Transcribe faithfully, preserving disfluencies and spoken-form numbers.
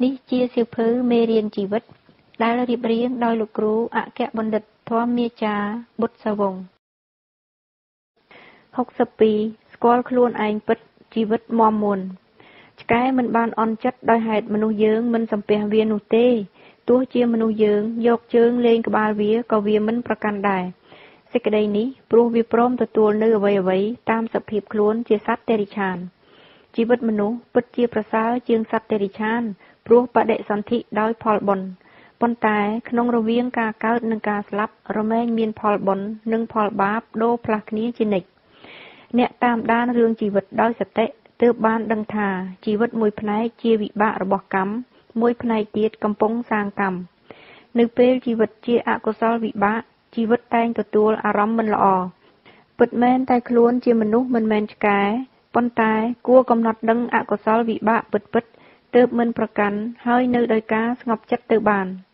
នេះជាសៀវភៅមេរៀនជីវិតដែលរៀបរៀងដោយលោកគ្រូអគ្គបណ្ឌិតធម្មមាចារ្យបុត្រសវង្សហុកសិបពីរស្គាល់ខ្លួនឯងពិតជីវិតមាំមួនឆ្កែមិនបានអន់ចិត្តដោយហេតុមនុស្សយើងមិនសំពះវានោះទេទោះជាមនុស្សយើងយកជើងលេងក្បាលវាក៏វាមិនប្រកាន់ដែរសេចក្តីនេះព្រោះវាព្រមទទួលនៅអ្វីអ្វីតាមសភាពខ្លួនជាសត្វតិរិឆានជីវិតមនុស្សពិតជាប្រសើរជាងសត្វតិរិឆានព្រោះបដិសន្ធិដោយផលបុណ្យប៉ុន្តែក្នុងរវាងការកើតនិងការស្លាប់រមែងមានផលបុណ្យនិងផលបាបដូរផ្លាស់គ្នាជានិច្ចអ្នកតាមដានរឿងជីវិតដោយសតិទើបបានដឹងថាជីវិតមួយផ្នែកជាវិបាករបស់កម្មមួយផ្នែកទៀតកំពុងសាងកម្មនៅពេលជីវិតជាអកុសលវិបាកជីវិតតែងទទួលអារម្មណ៍មិនល្អពិតមែនតែខ្លួនជាមនុស្សមិនមែនឆ្កែប៉ុន្តែគួរកំណត់ដឹងអកុសលវិបាកពិតៗទើបមិនប្រកាន់ហើយនៅដោយការស្ងប់ចិត្តទៅបាន